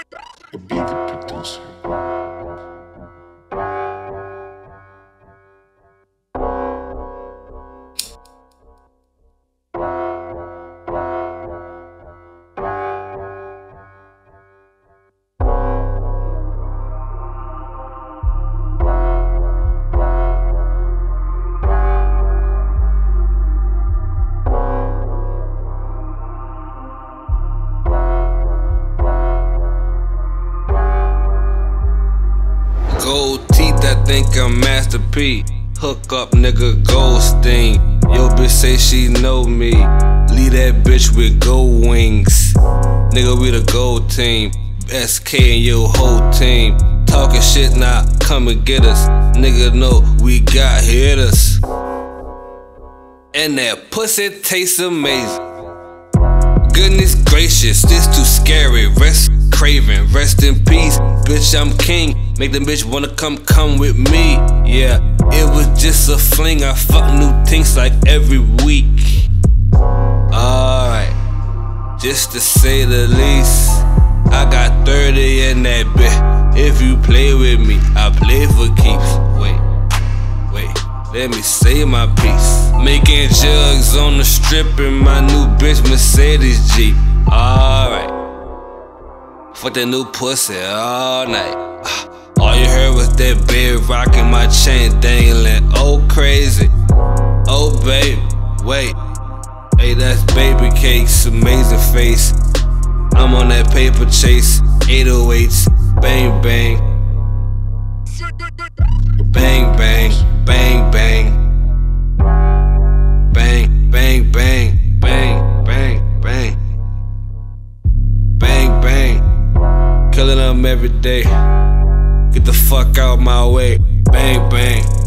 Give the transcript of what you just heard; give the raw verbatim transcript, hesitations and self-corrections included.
Be the producer. Gold teeth, I think I'm Master P. Hook up, nigga, Goldstein. Yo, bitch say she know me. Leave that bitch with gold wings. Nigga, we the gold team. S K and your whole team. Talking shit, now nah, come and get us. Nigga, know we got hitters. And that pussy tastes amazing. Goodness gracious, this too scary. Rest craving, rest in peace. Bitch, I'm king. Make them bitch wanna come, come with me. Yeah, it was just a fling. I fuck new things like every week. Alright, just to say the least. I got thirty in that bitch. If you play with me, I play for keeps. Wait, wait, let me say my piece. Making jugs on the strip in my new bitch Mercedes Jeep. Alright, fuck that new pussy all night. All you heard was that bed rocking, my chain dangling. Oh crazy, oh baby, wait. Hey, that's baby cakes, amazing face. I'm on that paper chase, eight oh eights, bang bang. Bang bang, bang bang. Bang, bang, bang, bang, bang, bang. Bang bang, killing them every day. Get the fuck out my way. Bang bang.